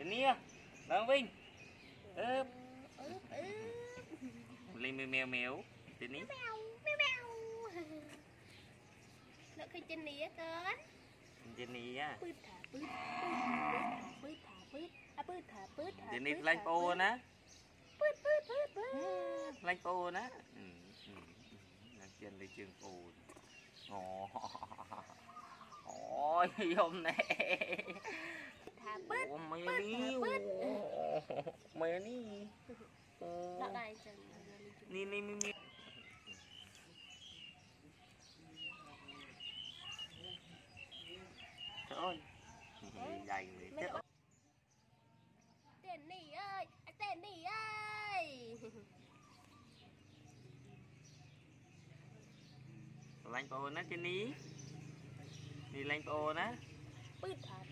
nia đang vinh lên mèo mèo tên ní nó cái chân ní con tên ní á bứt tên ní lanh po ná lanh po ná chân đi trường po ôi hôm nay mày ní ní trời ơi dày người chết tên nỉ ơi lanh po ná chân ní đi lanh po ná bứt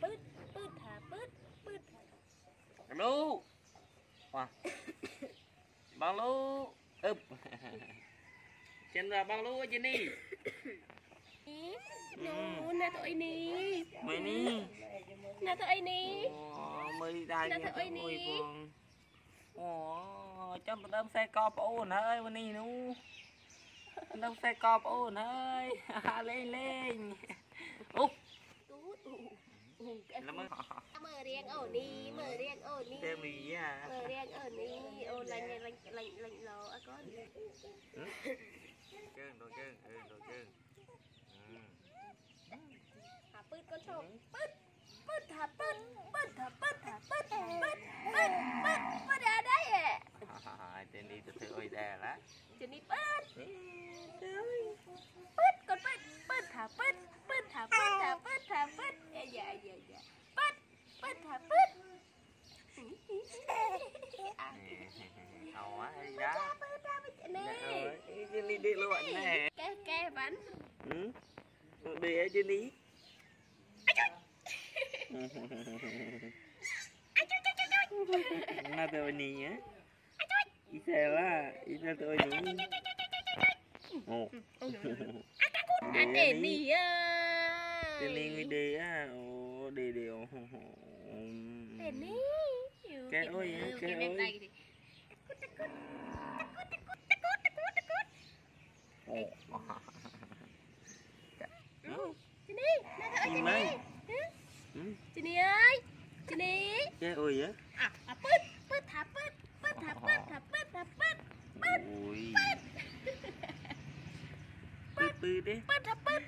lu wow. Bang lu úp chân ra bang lu trên đi nô na tụi ní mày ní na tụi ní mày đai nha tụi mày cho một đâm xe cọp ôn hơi bên ní nu đâm xe cọp ôn hơi lên mở riêng ổ ní chơi mì à mở riêng ổ ní ô lạnh lò à con cơn đồ cơn hả bứt con trộm bứt hả bứt ở đây à tên đi từ ơi đè lá chân đi bứt con bứt hả bứt dạ bứt hả bứt hầu á giá nè đi đi luôn nè ke bắn đi ở trên đi na tôi nì á đi xe lá đi na tôi nì anh để nì tên đi người đi á đi đều để nì cái ơi cái ơi Jenny, Jenny ơi, Jenny. Cái ơi á? Bứt thả bứt. Ui. Bứt đi. Bứt thả bứt.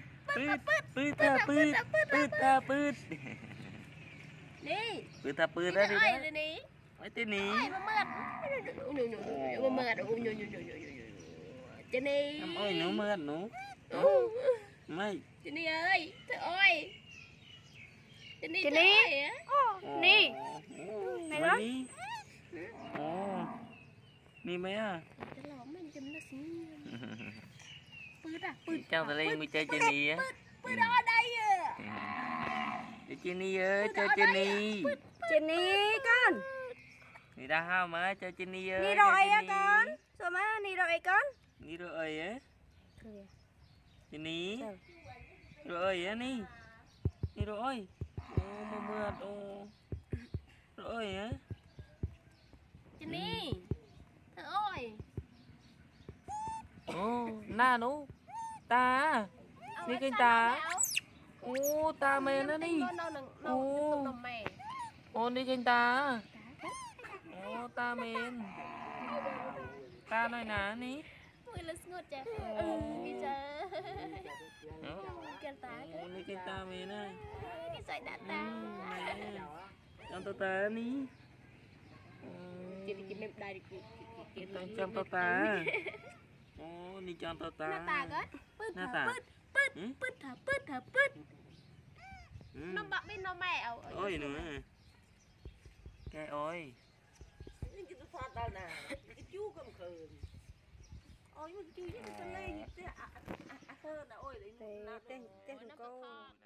Đi. Bứt thả bứt ra đi. Ơi đi. Ôi tên ní. Ôi mà mệt. Jenny. Ôi nó mệt nó. Mày. Jenny ơi, thôi ơi. Jenny. Nè. Mày đó. Nè mày à. Chào tao lên mới chơi Jenny á. Bứt ở đây à. Jenny ơi, chơi Jenny. Jenny con. Đi ra không má chơi Jenny ơi. Đi rồi á con. Sao má đi rồi con? Đi rồi á. Jenny. Rồi á ní. Đi rồi. Mà mượt rồi á. Jenny. Thôi ơi. Na nú. Ta. Đi cái ta. Ta mê nó đi. Đi cái ta. Ta mên. Ta nói nè ní. Mười lần ngột chả. Cái chả. Cái ta. Đi cái ta mên ơi. Cái sợi đã ta. Trong ta ní. Chị mềm đầy trong ta. Đi trong ta. Nó ta có. Bứt thả bứt. Nó bọc bên nó mèo. Ôi nữa. Cái ôi. Cái phát tao nè, cái chú cầm khờ. Ôi chú cái lên, cái thơ nè, ôi đấy, tên cô.